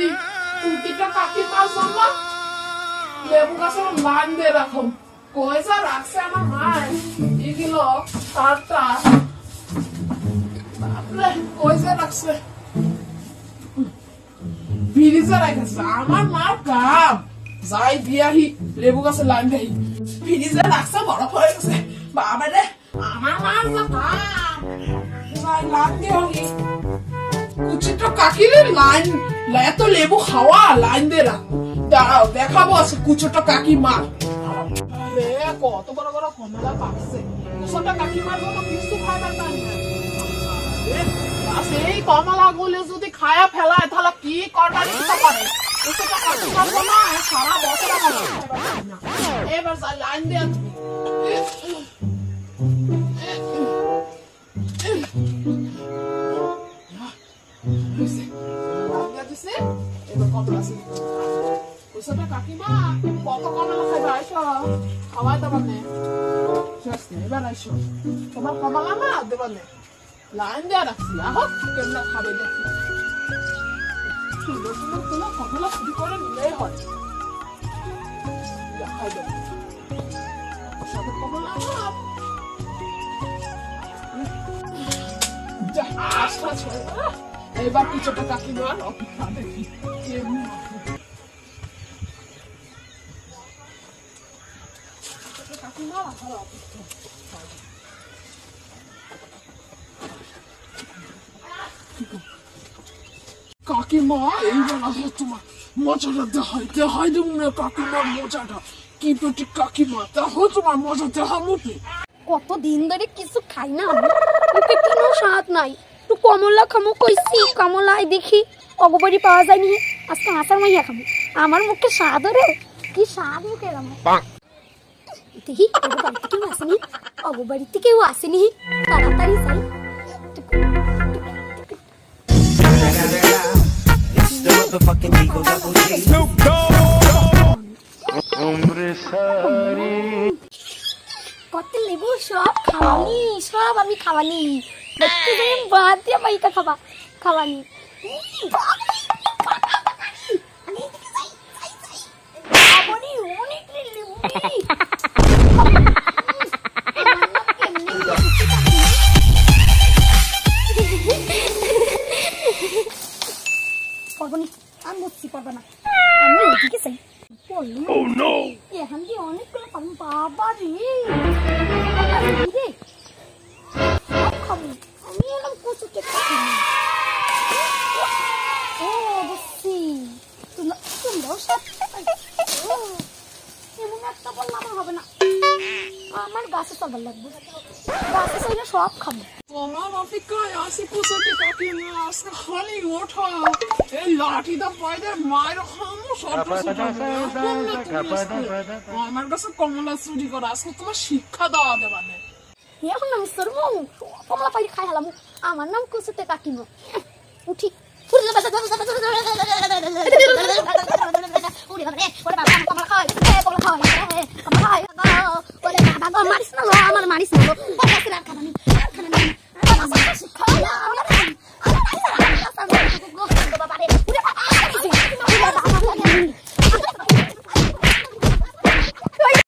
বলছি কুটিটা কাকিমার জন্য লেবু গাছের লাইন দিয়ে রাখো কয়সা রাখছে আমার মায় এগুলো তারটা কয়সা রাখছে ফ্রিজে রেখেছে আমার মার কাম যাই দিয়াহি লেবু গাছের লাইন দিয়াহি ফ্রিজে রাখছে বরফ হয়ে গেছে বাবা রে আমার মার যা কাম যাই লাইন দিয়াহি কুচিটা কাকিরে লাইন এত লেবু খাওয়া লাইন দিয়ে রাখো দাঁড়াও দেখাবো আছে কুচোটা কাকি মার আরে কত বড় বড় কমলা পাকছে কুচোটা কাকি মার জন্য কিছু খাবার পাই না সেই কমলা গুলো যদি খায়া ফেলায় তাহলে কি করবার ইচ্ছা করে কুচোটা কাকি মার জন্য সারা বছর এবার যাই লাইন দিয়ে কাকিমা কত কমলা খাইবা আইসো খাওয়াই দেবানে এবার আইসো তোমার কমলা না দেবানে লাইন দেওয়া রাখছি আহ কেমন খাবে দেখি তোমার কমলা চুরি করে নিলেই হয় দেখাই দেব সাথে কমলা এবার কিছুটা কাকিমার অপেক্ষা দেখি কেমন কাকিমা এইবার তোমার মজাটা দেখাই দেব না কাকিমার মজাটা কি পেটি কাকিমা দেখো তোমার মজা দেখা মুখে কতদিন ধরে কিছু খাই না মুখে কোনো স্বাদ নাই একটু কমলা খামো কইছি কমলাই দেখি অগবাড়ি পাওয়া যায়নি আজকে আসার মাইয়া খাবো আমার মুখে স্বাদ রে কি স্বাদ মুখে রামো দেখি বাড়িতে কেউ আসেনি অগবাড়িতে কেউ আসেনি তাড়াতাড়ি যাই কত লেবু সব খাওয়ানি সব আমি খাওয়ানি দেখতে যাই বাদ দিয়ে মাইকা খাওয়ানি পড়বনি আমি বুঝছি পড়বো না আমি ওইদিকে চাই এখান দিয়ে অনেকগুলো পাবো বাবা রে খাবো আমি এলাম কচুতে ও বুঝছি তোমরাও সব এমন একটা বললে আমার হবে না আমার গাছে চলবার লাগবে গাছে চলে সব খাবো তোমার অপেক্ষায় আসি কুচুটি কাকিমা আজকে খালি ওঠা এই লাঠিটা পাইলে মায়ের খামো আমার কাছে কমলা চুরি করা আজকে তোমার শিক্ষা দেওয়া দেবানে এখন আমি সরমো কমলা পাই খাই হলাম আমার নাম কুচুতে কাকিমা উঠি মারিস না আমার মারিস না